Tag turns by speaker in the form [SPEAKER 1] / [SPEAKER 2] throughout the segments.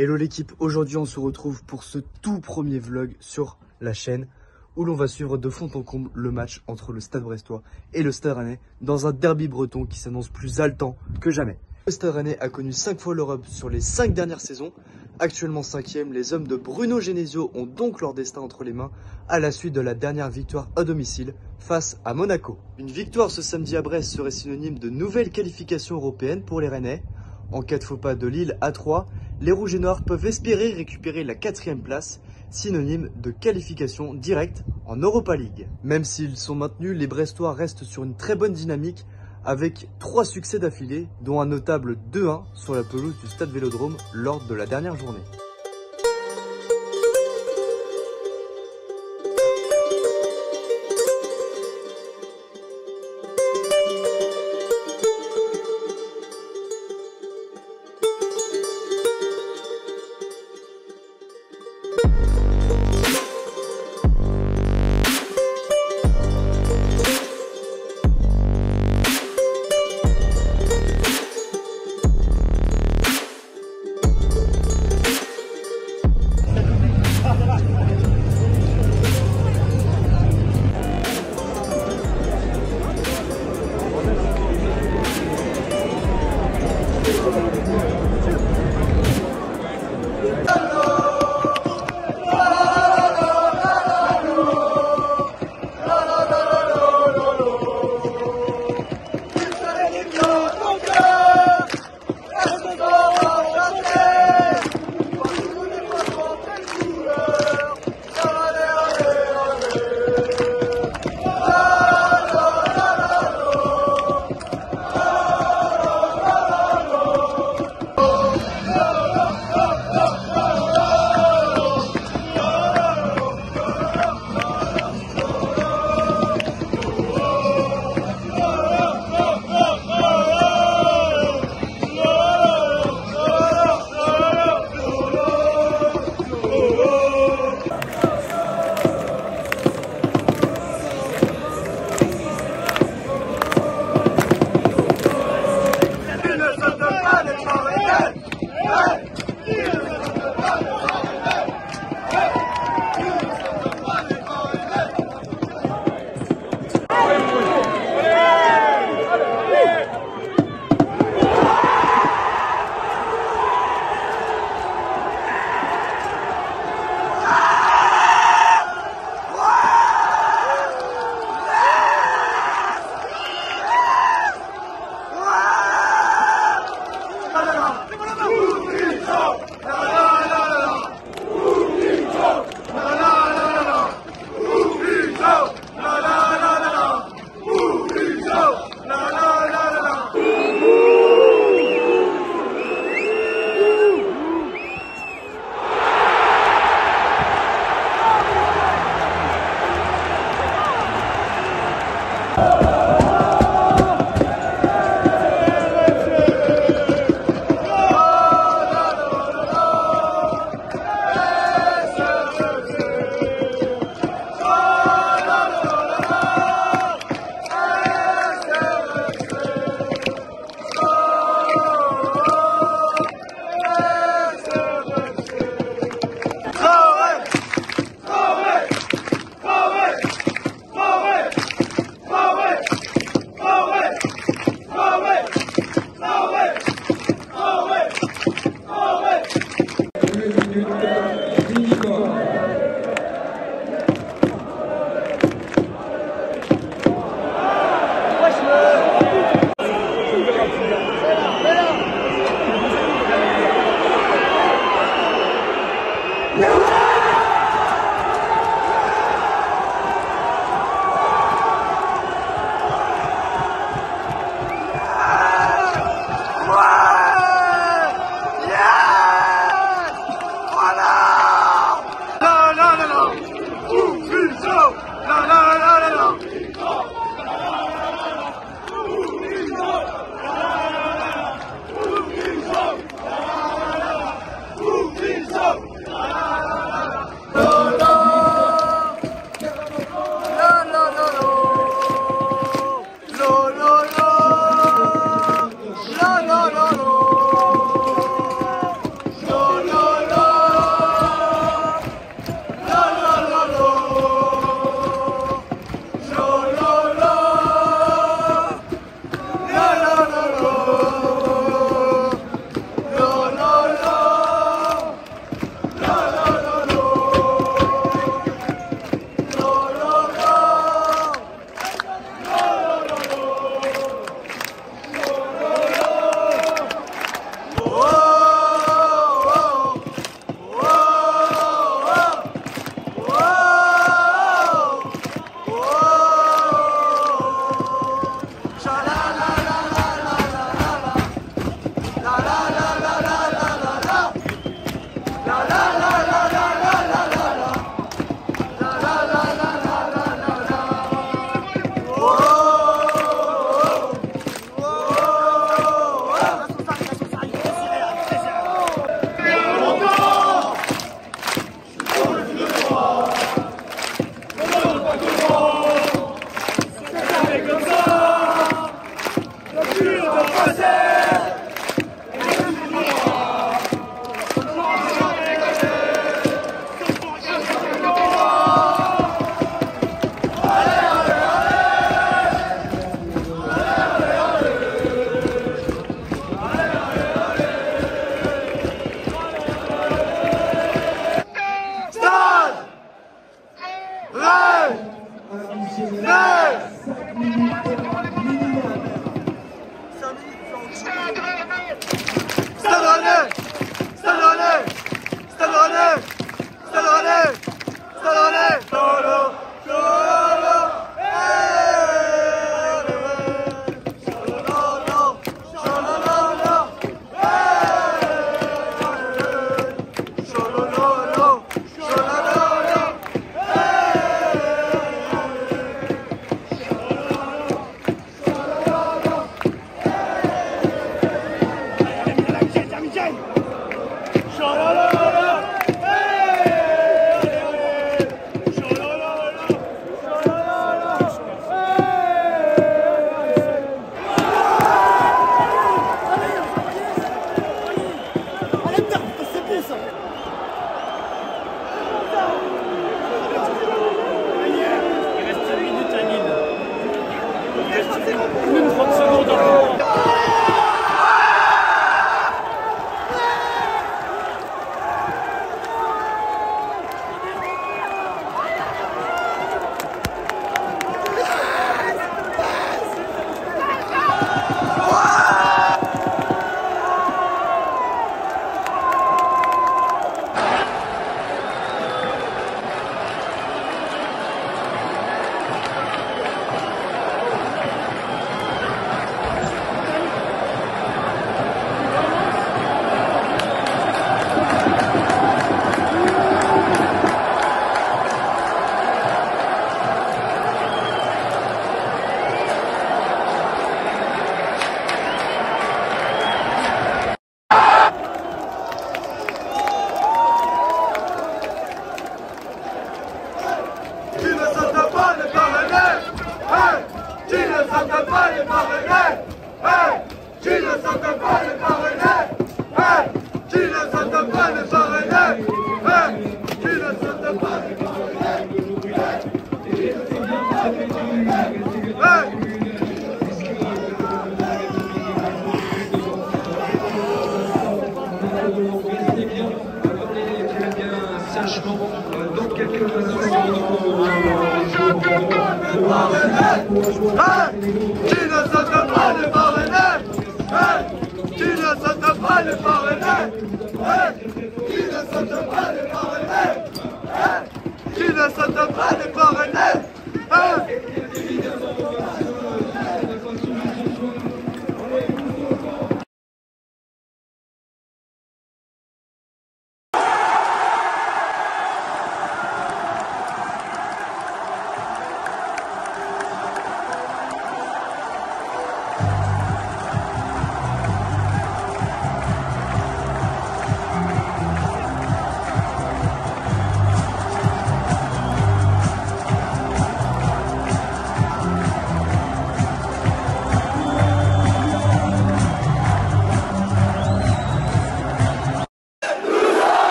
[SPEAKER 1] Hello l'équipe, aujourd'hui on se retrouve pour ce tout premier vlog sur la chaîne où l'on va suivre de fond en comble le match entre le Stade Brestois et le Stade Rennais dans un derby breton qui s'annonce plus haletant que jamais. Le Stade Rennais a connu 5 fois l'Europe sur les 5 dernières saisons. Actuellement 5e, les hommes de Bruno Genesio ont donc leur destin entre les mains à la suite de la dernière victoire à domicile face à Monaco. Une victoire ce samedi à Brest serait synonyme de nouvelle qualification européenne pour les Rennais. En cas de faux pas de Lille à 3, les Rouges et Noirs peuvent espérer récupérer la 4e place, synonyme de qualification directe en Europa League. Même s'ils sont maintenus, les Brestois restent sur une très bonne dynamique avec 3 succès d'affilée, dont un notable 2-1 sur la pelouse du Stade Vélodrome lors de la dernière journée.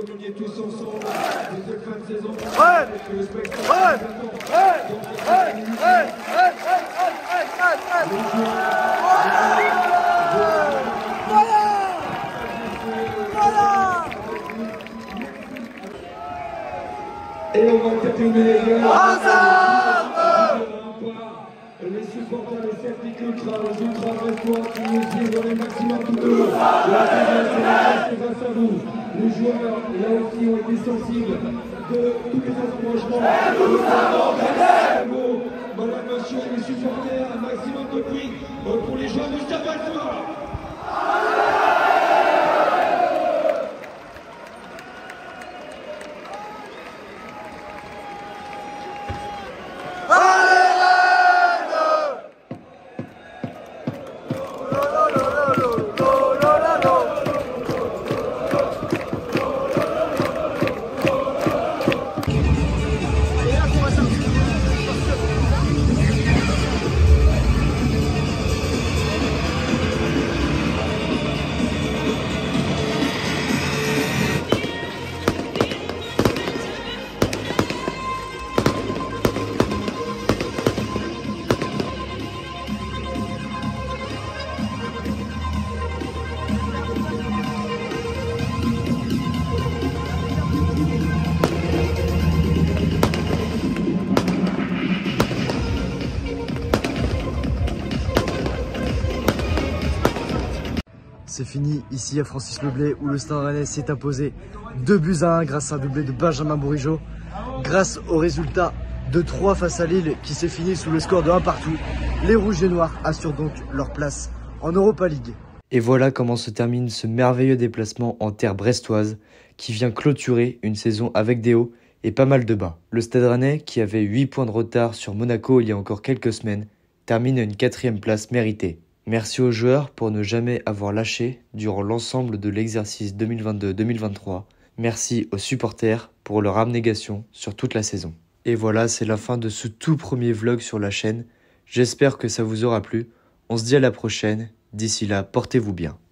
[SPEAKER 2] communier tous ensemble de cette fin de saison. Et on va terminer les supporters des Celtic Ultra, les Ultra Brestois qui nous suivent dans les maximum douteux. La défense est grâce à vous. Les joueurs, là aussi, ont été sensibles de tous les approchements. Madame, monsieur, les supporters, un maximum de bruit pour les joueurs du Stade Brestois.
[SPEAKER 1] C'est fini ici à Francis Leblay où le Stade Rennais s'est imposé 2-1 grâce à un doublé de Benjamin Bourigeaud. Grâce au résultat de 3 face à Lille qui s'est fini sous le score de 1 partout, les Rouges et Noirs assurent donc leur place en Europa League. Et voilà comment se termine ce merveilleux déplacement en terre brestoise qui vient clôturer une saison avec des hauts et pas mal de bas. Le Stade Rennais, qui avait 8 points de retard sur Monaco il y a encore quelques semaines, termine à une 4e place méritée. Merci aux joueurs pour ne jamais avoir lâché durant l'ensemble de l'exercice 2022-2023. Merci aux supporters pour leur abnégation sur toute la saison. Et voilà, c'est la fin de ce tout premier vlog sur la chaîne. J'espère que ça vous aura plu. On se dit à la prochaine. D'ici là, portez-vous bien.